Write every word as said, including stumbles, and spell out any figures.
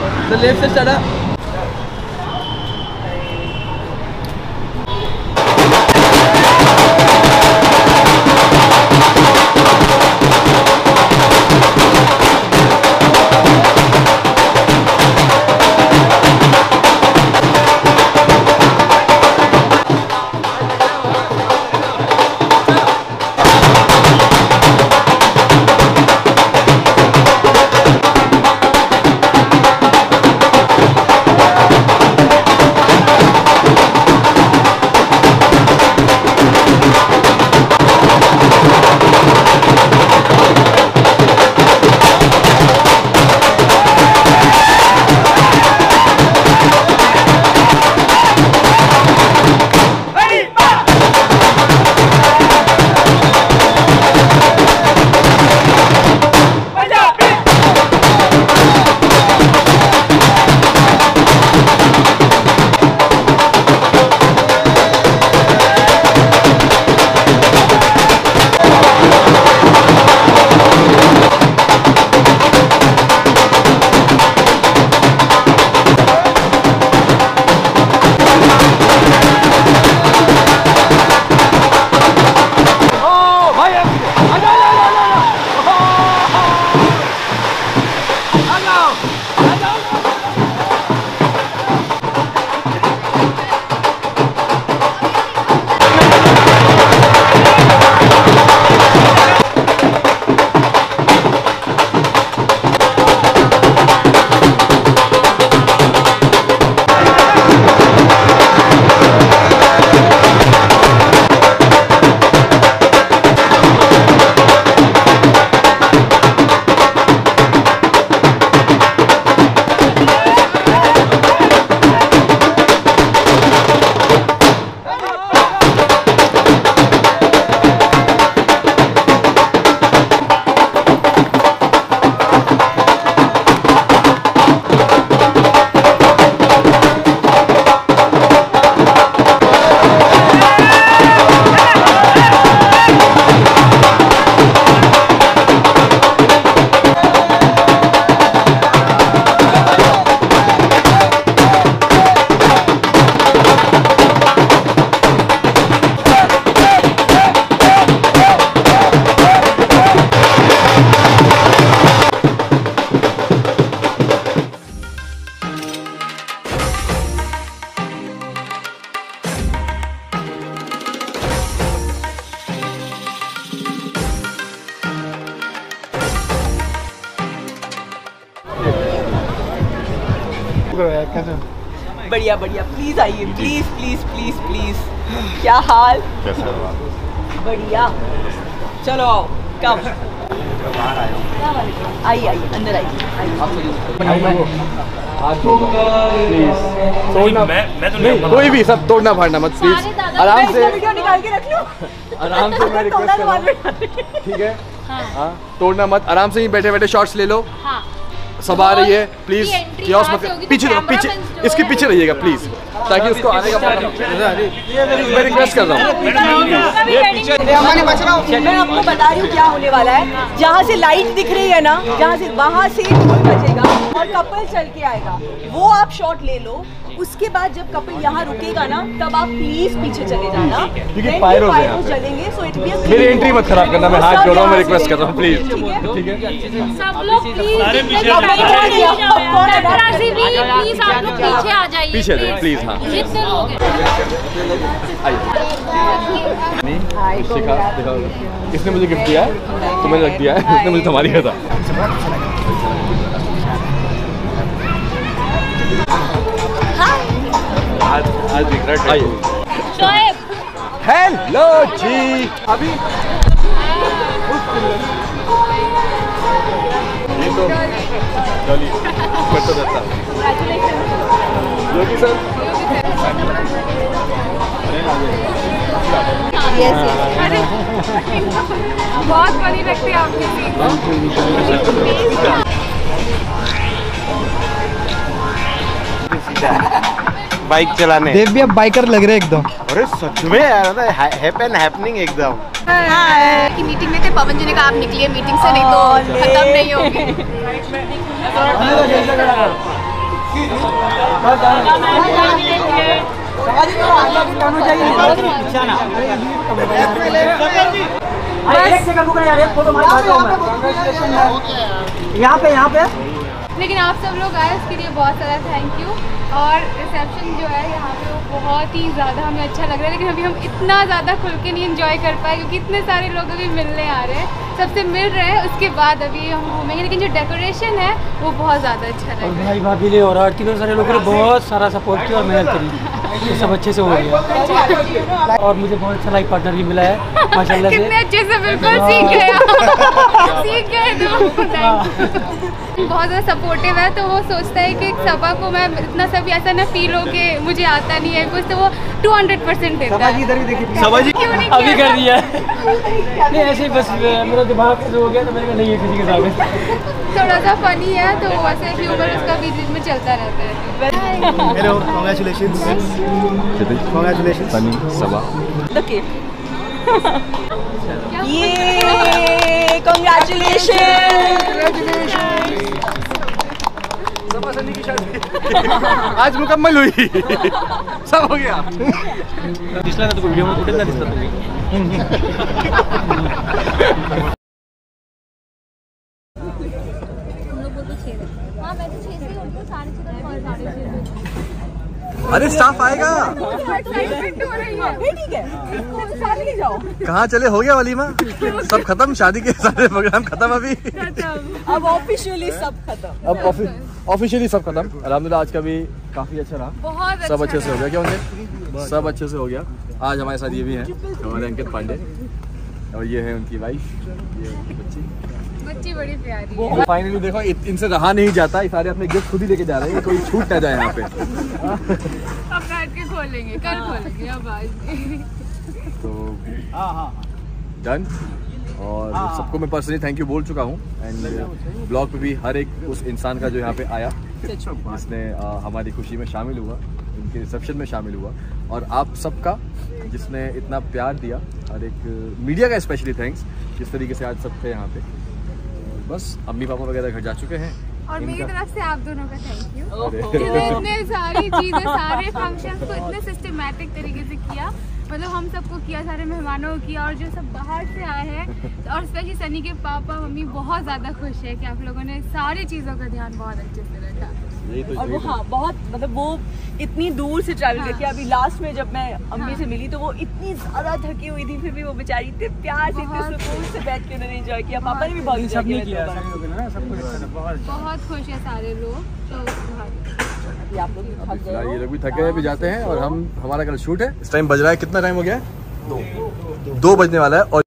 The left से start up. बढ़िया बढ़िया, प्लीज आइए, प्लीज प्लीज प्लीज प्लीज। क्या हाल? कैसा बढ़िया। चलो आओ, कम आइए आइए, अंदर आइए। कोई भी सब तोड़ना फाड़ना मत प्लीज, आराम से वीडियो निकाल के रख लो। आराम से मैं रिक्वेस्ट कर रहा हूँ, ठीक है? हाँ, तोड़ना मत, आराम से ही बैठे बैठे शॉट्स ले लो। सब आ रही है, प्लीज कियोस्क मत, पीछे पीछे इसके पीछे रहिएगा प्लीज, ताकि उसको आने का मैं रिक्वेस्ट कर रहा हूँ। मैं आपको बता रही हूँ क्या होने वाला है। जहाँ से लाइट दिख रही है ना, जहाँ से वहाँ से ढोल बजेगा और कपल चल के आएगा, वो आप शॉट ले लो। उसके बाद जब कपल यहाँ रुकेगा ना, तब आप प्लीज पीछे चले जाना, क्योंकि पायरो जलेंगे। सो इट बी मेरी एंट्री मत खराब करना, मैं हाथ जोड़ रहा हूँ, मैं रिक्वेस्ट कर रहा हूँ प्लीज, ठीक है? सब लोग प्लीज आप लोग पीछे आ जाइए, पीछे जाइए प्लीज। हाँ, जितने लोग हैं। इसने मुझे गिफ्ट दिया है तो मैंने रख दिया है, उसने मुझे थमा दिया था। आज आज दिख रहा है। आइए। हेलो जी। अभी ये तो जॉली करता रहता। योगी सर। यस यस, बहुत बड़ी लगती है आपकी। बाइक चलाने देव भी अब बाइकर लग रहे एकदम। अरे सच में यार, हैपन हैपनिंग एकदम। की मीटिंग में थे, पवन जी ने कहा आप निकलिए मीटिंग से, नहीं तो खत्म नहीं होगी। यहाँ पे यहाँ पे लेकिन आप सब लोग आए उसके लिए बहुत सारा थैंक यू। और रिसेप्शन जो है यहाँ पे वो बहुत ही ज़्यादा हमें अच्छा लग रहा है, लेकिन अभी हम इतना ज़्यादा खुल के नहीं एंजॉय कर पाए क्योंकि इतने सारे लोग अभी मिलने आ रहे हैं, सबसे मिल रहे हैं, उसके बाद अभी हम घूमेंगे। लेकिन जो डेकोरेशन है वो बहुत ज़्यादा अच्छा लग रहा है। भाई भाभी ने और आरती में सारे लोगों ने बहुत सारा सपोर्ट किया और मेहनत करी, ये सब अच्छे से हो गया। और मुझे बहुत अच्छा लाइफ पार्टनर भी मिला है माशाल्लाह से। कितने अच्छे से बिल्कुल सीख गया सीख गए तो बहुत ज़्यादा सपोर्टिव है। तो वो सोचता है कि सबा को मैं इतना सब ऐसा ना फील हो के मुझे आता नहीं है कुछ, तो वो टू हंड्रेड परसेंट देता है। इधर भी देखिए समझ क्यों नहीं अभी किया? कर दिया नहीं ऐसे ही बस मेरा दिमाग ऐसे हो गया तो मैंने कहा नहीं है किसी के सामने। थोड़ा सा फनी है तो वैसे ह्यूमर उसका बीच बीच में चलता रहता है। Hello congratulations congratulations Sunny Saba ये कांग्रेचुलेशन। सबा सनी की शादी आज मुकम्मल हुई सब हो गया। दिसला ना तो वीडियो में कुठे ना दिसला अरे स्टाफ आएगा ठीक है साथ ले जाओ। कहाँ चले, हो गया वलीमा सब खत्म, शादी के सारे प्रोग्राम खत्म अभी। अब ऑफिशियली सब खत्म, अब ऑफिशियली सब खत्म। अल्हम्दुलिल्लाह आज का भी काफी अच्छा रहा, बहुत सब अच्छे से हो गया। क्या उनके सब अच्छे से हो गया। आज हमारे साथ ये भी हैं हमारे अंकित पांडे और ये है उनकी वाइफ, ये उनकी बच्ची बच्ची बड़ी प्यारी है। फाइनली देखो इत, इनसे रहा नहीं जाता, ये सारे अपने गिफ्ट खुद ही लेके जा रहे हैं, कोई छूट ना जाए यहाँ पे। अब बैठ के खोलेंगे, कल खोलेंगे अब आज। तो डन। और सबको मैं पर्सनली थैंक यू बोल चुका हूँ एंड ब्लॉग पे भी हर एक उस इंसान का जो यहाँ पे आया जिसने आ, हमारी खुशी में शामिल हुआ, उनके रिसेप्शन में शामिल हुआ, और आप सबका जिसने इतना प्यार दिया, हर एक मीडिया का स्पेशली थैंक्स जिस तरीके से आज सब थे यहाँ पे। बस अम्मी पापा वगैरह घर जा चुके हैं और मेरी तरफ से आप दोनों का थैंक यू जिन्होंने इतने सारी चीज़ें सारे फंक्शंस को इतने सिस्टमैटिक तरीके से किया, मतलब हम सबको किया, सारे मेहमानों को किया, और जो सब बाहर से आए हैं और स्पेशली सनी के पापा मम्मी बहुत ज़्यादा खुश है कि आप लोगों ने सारी चीज़ों का ध्यान बहुत अच्छे से रखा। तो और वो हाँ बहुत मतलब वो इतनी दूर से ट्रैवल हाँ। करके, अभी लास्ट में जब मैं अम्मी हाँ। से मिली तो वो इतनी ज़्यादा थकी हुई थी, फिर भी वो बेचारी इतने प्यार से इतने सुकून से बैठ के उन्होंने एंजॉय किया। पापा ने भी बहुत एंजॉय किया, बहुत खुश है सारे लोग। तो आप लोग भी थक गए हो। ये लोग भी थके हैं, भी जाते हैं और हम हमारा कल शूट है। इस टाइम बज रहा है, कितना टाइम हो गया है? दो दो बजने वाला है और